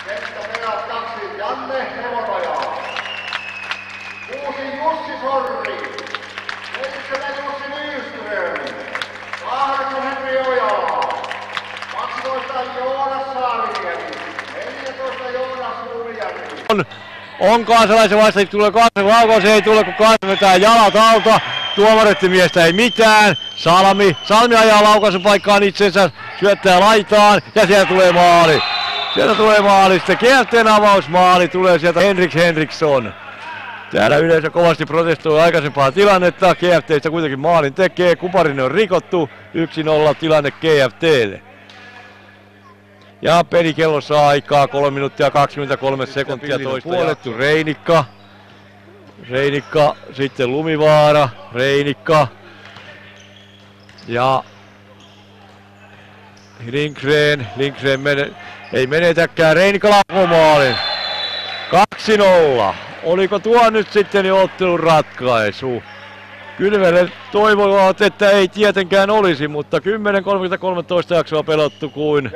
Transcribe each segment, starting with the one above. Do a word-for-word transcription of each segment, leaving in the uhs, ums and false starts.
Pejat kaksi, Janne Hevonoja. Kuusi Jussi Sorri. Seitsemän Jussi Nyström. Kahdeksan Henri Ojala. kaksitoista Joonas Saariniemi. neljätoista Joonas Lumijärvi. On, on kansalaisen vasta, tulee kansalaisen laukaus, ei tule kun kansalaisen vetää jalat alta. Tuomarettimiestä ei mitään. Salmi, Salmi ajaa laukaisupaikkaan itsensä, syöttää laitaan ja sieltä tulee maali. Sieltä tulee maali, sitten Kielteen avausmaali tulee sieltä Henriks Henriksson. Täällä yleisö kovasti protestoi aikaisempaa tilannetta, G F T:stä kuitenkin maalin tekee, Kuparinen on rikottu, yksi nolla tilanne G F T:lle. Ja pelikellossa aikaa kolme minuuttia kaksikymmentäkolme sekuntia toista puolettu, Reinikka. Reinikka, sitten Lumivaara, Reinikka. Ja Lindgren, Lindgren mene, ei menetäkään, Reinikka laukoo maalin. kaksi nolla. Oliko tuo nyt sitten jo ottelun ratkaisu? Kylmälle toivovat, että ei tietenkään olisi, mutta kymmenen kolmekymmentäkolme jaksoa pelottu kuin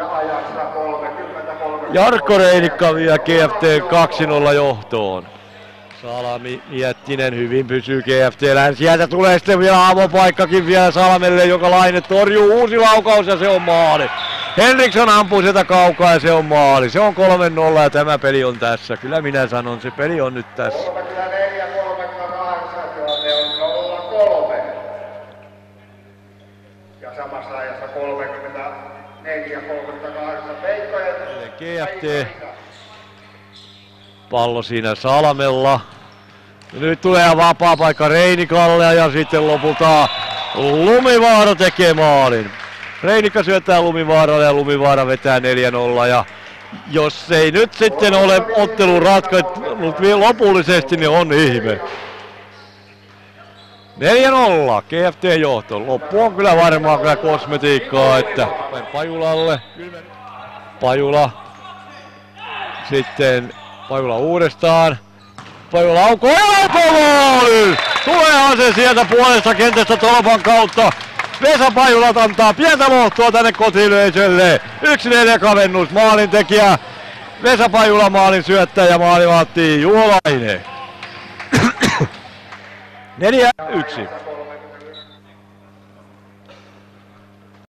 Jarkko Reinikka vie G F T kaksi nolla johtoon. Salami Miettinen hyvin pysyy G F T:llä. Sieltä tulee sitten vielä avopaikkakin vielä Salmelle, joka Laine torjuu, uusi laukaus ja se on maali. Henriksson ampuu sieltä kaukaa ja se on maali. Se on kolme nolla ja tämä peli on tässä. Kyllä minä sanon, se peli on nyt tässä. kolmekymmentäneljä kolmekymmentäkahdeksan, tilanne on nolla kolme. Ja samassa ajassa kolmekymmentäneljä kolmekymmentäkahdeksan Veikkojen. G F T. Pallo siinä Salmella. Nyt tulee vapaa paikka Reinikalle ja sitten lopulta Lumivaara tekee maalin. Reinikka syöttää Lumivaaralle ja Lumivaara vetää neljä nolla ja jos ei nyt sitten ole ottelun ratkaisu lopullisesti, niin on ihme. neljä nolla G F T johto. Loppu on kyllä varmaan kyllä kosmetiikkaa, että Pajulalle. Pajula. Sitten Pajula uudestaan. Pajula laukoo ja laukoo maali! Tuleehan se sieltä puolesta kentästä tolpan kautta. Vesa Pajulat antaa pientä lohtua tänne kotiyleisölle. yksi neljä kavennus, maalintekijä Vesa Pajula, maalin syöttäjä, maalivahti Juolainen. neljä yksi.